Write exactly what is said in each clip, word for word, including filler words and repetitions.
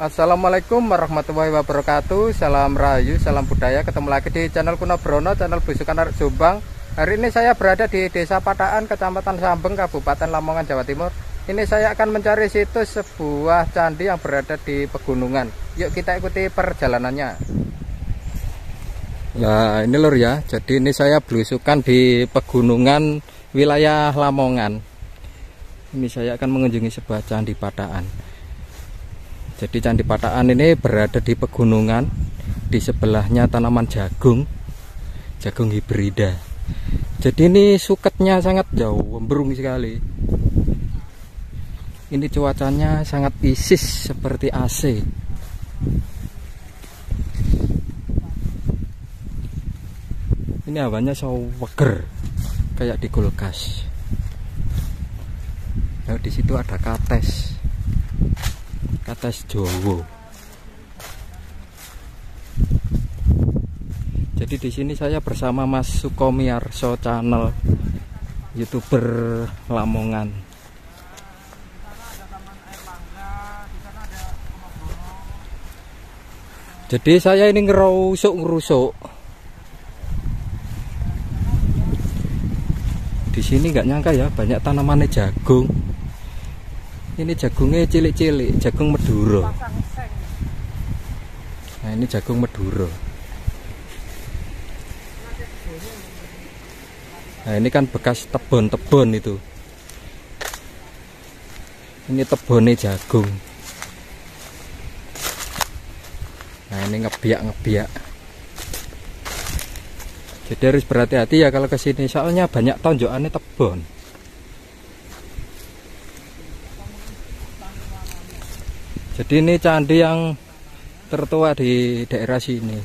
Assalamualaikum warahmatullahi wabarakatuh. Salam rahayu, salam budaya. Ketemu lagi di channel Kuno Brono, channel Besukan Arek Jombang. Hari ini saya berada di Desa Pataan, Kecamatan Sambeng, Kabupaten Lamongan, Jawa Timur. Ini saya akan mencari situs sebuah candi yang berada di pegunungan. Yuk kita ikuti perjalanannya. Nah ini lur ya, jadi ini saya belusukan di pegunungan wilayah Lamongan. Ini saya akan mengunjungi sebuah candi Pataan. Jadi Candi Pataan ini berada di pegunungan, di sebelahnya tanaman jagung, jagung hibrida. Jadi ini suketnya sangat jauh, gembrung sekali. Ini cuacanya sangat isis seperti A C. Ini hawanya seger, kayak di kulkas. Nah, di situ ada kates. Kates Jowo. Jadi di sini saya bersama Mas Sukomiarso Channel, YouTuber Lamongan. Jadi saya ini ngerusuk-ngerusuk. Di sini nggak nyangka ya, banyak tanamannya jagung. Ini jagungnya cilik-cilik, jagung Madura. Nah ini jagung Madura. Nah ini kan bekas tebon-tebon itu. Ini tebonnya jagung. Nah ini ngebiak-ngebiak. Jadi harus berhati-hati ya kalau kesini, soalnya banyak tonjokannya tebon. Jadi ini candi yang tertua di daerah sini.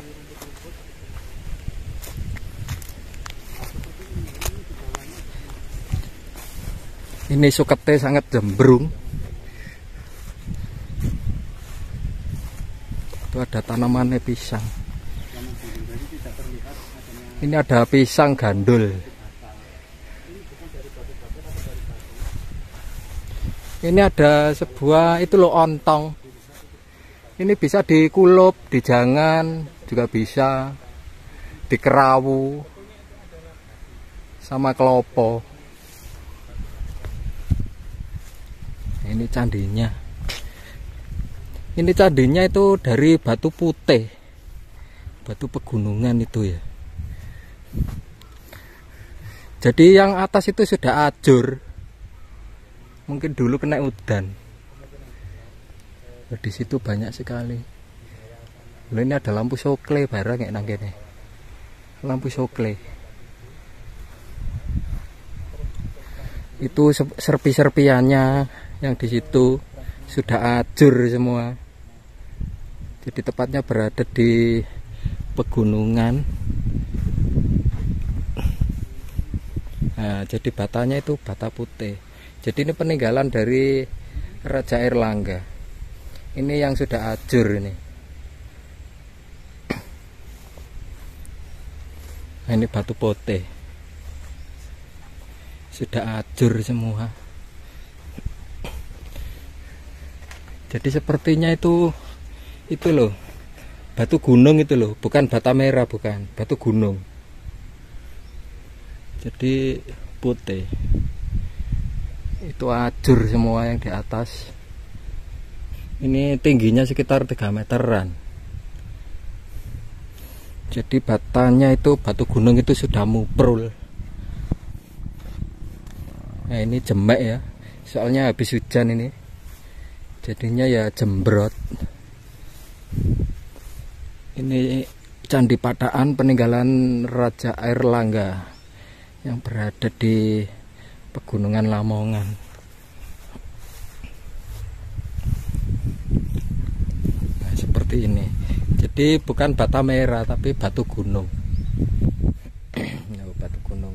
Ini suketnya sangat jembrung. Itu ada tanamannya pisang. Ini ada pisang gandul. Ini ada sebuah itu loh ontong. Ini bisa dikulup, dijangan juga bisa, dikerawu, sama kelopo. Ini candinya. Ini candinya itu dari batu putih, batu pegunungan itu ya. Jadi yang atas itu sudah ajur. Mungkin dulu kena udan. Di situ banyak sekali. Lalu ini ada lampu sokle barang kayak nang kene. Lampu sokle. Itu serpi-serpiannya yang di situ sudah ajur semua. Jadi tepatnya berada di pegunungan. Nah, jadi batanya itu bata putih. Jadi ini peninggalan dari Raja Airlangga. Ini yang sudah ajur ini. Nah, ini batu putih. Sudah ajur semua. Jadi sepertinya itu itu loh. Batu gunung itu loh, bukan bata merah, bukan, batu gunung. Jadi putih. Itu ajur semua yang di atas. Ini tingginya sekitar tiga meteran. Jadi batanya itu batu gunung itu sudah muprul. Nah ini jemek ya, soalnya habis hujan ini. Jadinya ya jembrot. Ini Candi Pataan peninggalan Raja Airlangga yang berada di pegunungan Lamongan. Ini jadi bukan bata merah tapi batu gunung. Oh, batu gunung.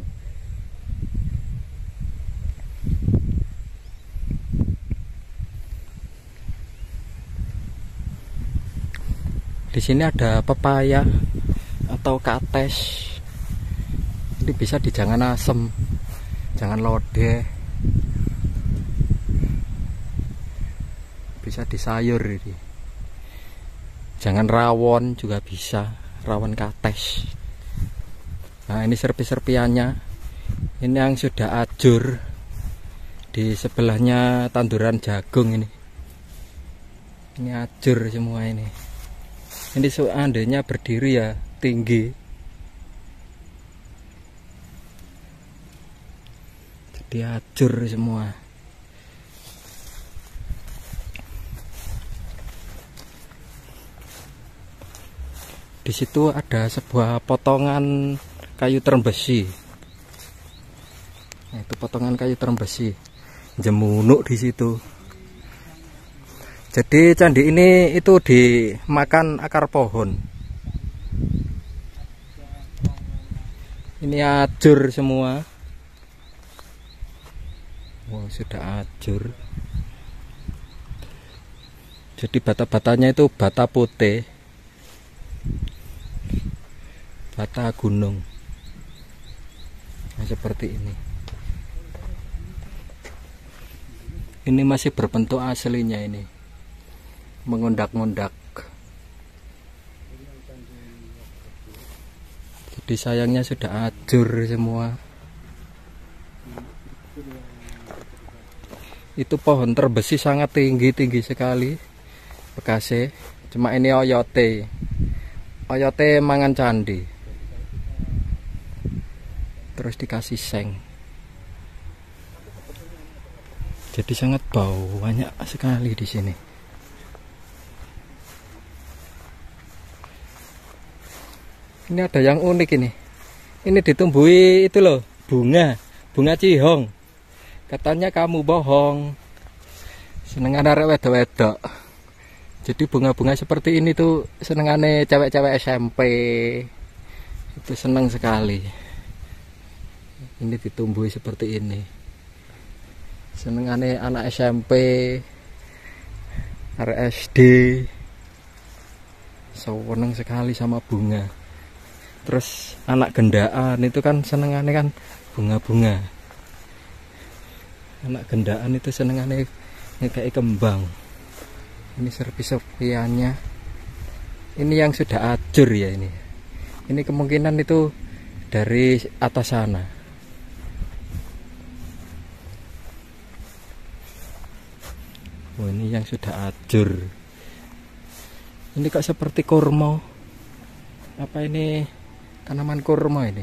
Di sini ada pepaya atau kates. Ini bisa dijangan asem, jangan lodeh. bisa disayur ini. Jangan rawon juga bisa, rawon kates. Nah ini serpi-serpiannya, ini yang sudah ajur. Di sebelahnya tanduran jagung ini. Ini ajur semua ini. Ini seandainya berdiri ya tinggi. Jadi ajur semua. Di situ ada sebuah potongan kayu terembesi. Nah, itu potongan kayu terembesi. Jemunuk di situ. Jadi candi ini itu dimakan akar pohon. Ini ajur semua. Wow, sudah ajur. Jadi bata-batanya itu bata putih. Bata gunung. Nah, seperti ini. Ini masih berbentuk aslinya ini. Mengundak-undak. Jadi sayangnya sudah ajur semua. Itu pohon terbesi sangat tinggi-tinggi sekali. Bekasnya. Cuma ini oyote. Oyote mangan candi. Terus dikasih seng. Jadi sangat bau banyak sekali di sini. Ini ada yang unik ini. Ini ditumbuhi itu loh, bunga, bunga cihong. Katanya kamu bohong. Senengan arek wedok-wedok. Jadi bunga-bunga seperti ini tuh senengane cewek-cewek S M P. Itu seneng sekali. Ini ditumbuhi seperti ini. Senengane anak S M P, arek S D. Seneng sekali sama bunga. Terus anak gendaan itu kan senengane kan bunga-bunga. Anak gendaan itu senengane kayak kembang. Ini serpi-serpiannya. Ini yang sudah ajur ya ini. Ini kemungkinan itu dari atas sana. Oh, ini yang sudah ajur. Ini kok seperti kurma. Apa ini tanaman kurma ini?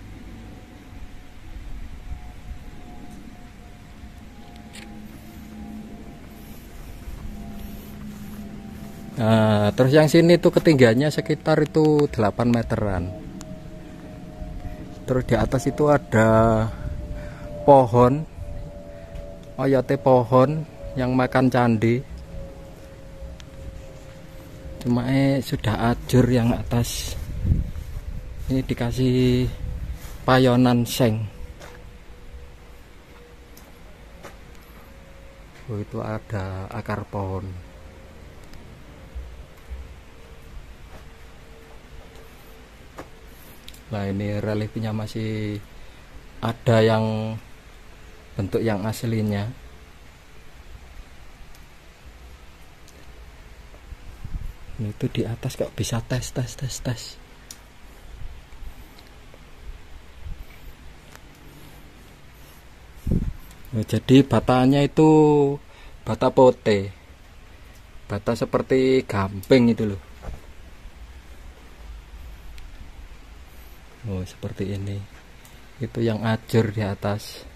Nah, terus yang sini tuh ketinggiannya sekitar itu delapan meteran. Terus di atas itu ada pohon, oyote pohon yang makan candi. Cuma eh sudah ajur yang atas. Ini dikasih payonan seng. Oh, itu ada akar pohon. Nah, ini reliefnya masih ada yang bentuk yang aslinya. Ini tuh di atas kok bisa tes tes tes tes. Nah, jadi batanya itu bata pote. Bata seperti gamping itu loh. Oh, seperti ini. Itu yang ajur di atas.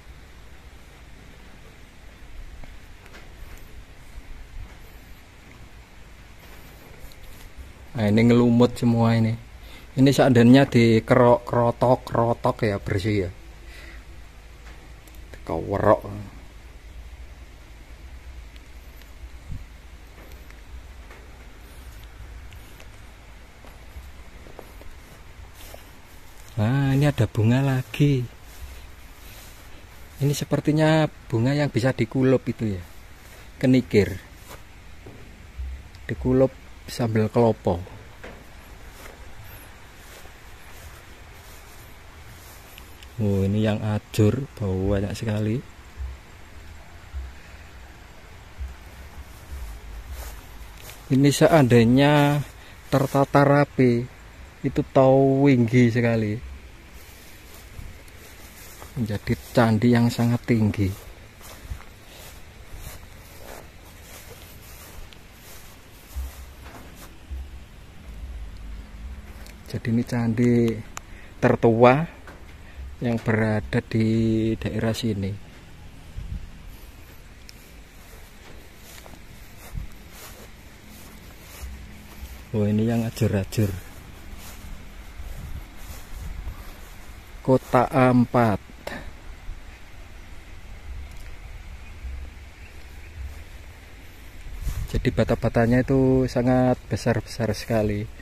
Nah, ini ngelumut semua ini. Ini seandainya dikerok kerotok kerotok ya bersih ya. Kewerok. Nah, ini ada bunga lagi. Ini sepertinya bunga yang bisa dikulup itu ya. Kenikir. Dikulup sambil kelopo. Oh, ini yang ajur, bau banyak sekali. Ini seandainya tertata rapi, itu tinggi sekali, menjadi candi yang sangat tinggi. Jadi ini candi tertua yang berada di daerah sini. Oh, ini yang ajur-ajur. Kota Ampat. Jadi bata-batanya itu sangat besar-besar sekali.